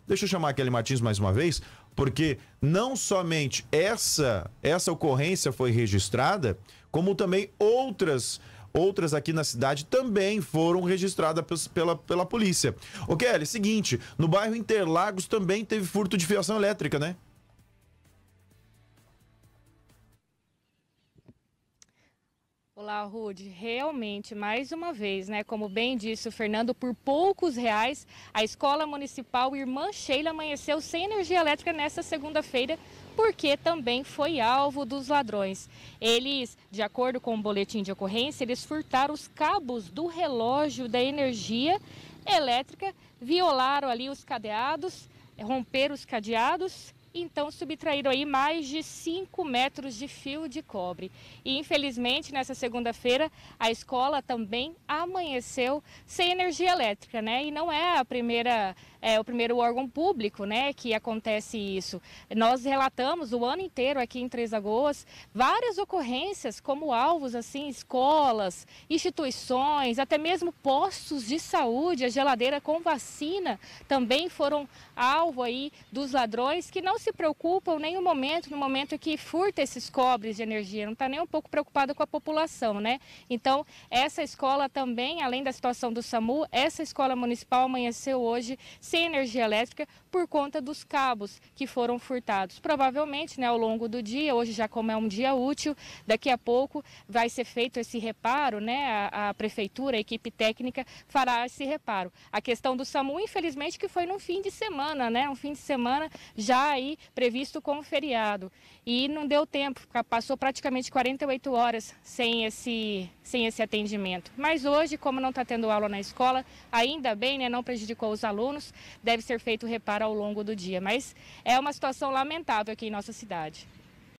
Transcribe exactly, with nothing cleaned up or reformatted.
Deixa eu chamar a Kelly Martins mais uma vez, porque não somente essa, essa ocorrência foi registrada, como também outras, outras aqui na cidade também foram registradas pela, pela polícia. Ô Kelly, seguinte, no bairro Interlagos também teve furto de fiação elétrica, né? Olá, Rude. Realmente, mais uma vez, né, como bem disse o Fernando, por poucos reais, a Escola Municipal Irmã Sheila amanheceu sem energia elétrica nesta segunda-feira, porque também foi alvo dos ladrões. Eles, de acordo com o boletim de ocorrência, eles furtaram os cabos do relógio da energia elétrica, violaram ali os cadeados, romperam os cadeados. Então subtraíram aí mais de cinco metros de fio de cobre. E infelizmente nessa segunda-feira a escola também amanheceu sem energia elétrica, né? E não é a primeira, é o primeiro órgão público, né, que acontece isso. Nós relatamos o ano inteiro aqui em Três Lagoas várias ocorrências como alvos assim, escolas, instituições, até mesmo postos de saúde, a geladeira com vacina também foram alvo aí dos ladrões que não se preocupam em nenhum momento, no momento que furta esses cobres de energia, não está nem um pouco preocupado com a população, né? Então, essa escola também, além da situação do SAMU, essa escola municipal amanheceu hoje sem energia elétrica por conta dos cabos que foram furtados. Provavelmente, né, ao longo do dia, hoje já como é um dia útil, daqui a pouco vai ser feito esse reparo, né? A, a prefeitura, a equipe técnica fará esse reparo. A questão do SAMU, infelizmente, que foi no fim de semana, né? Um fim de semana já aí previsto com feriado. E não deu tempo, passou praticamente quarenta e oito horas sem esse, sem esse atendimento. Mas hoje, como não está tendo aula na escola, ainda bem, né, não prejudicou os alunos, deve ser feito o reparo ao longo do dia. Mas é uma situação lamentável aqui em nossa cidade.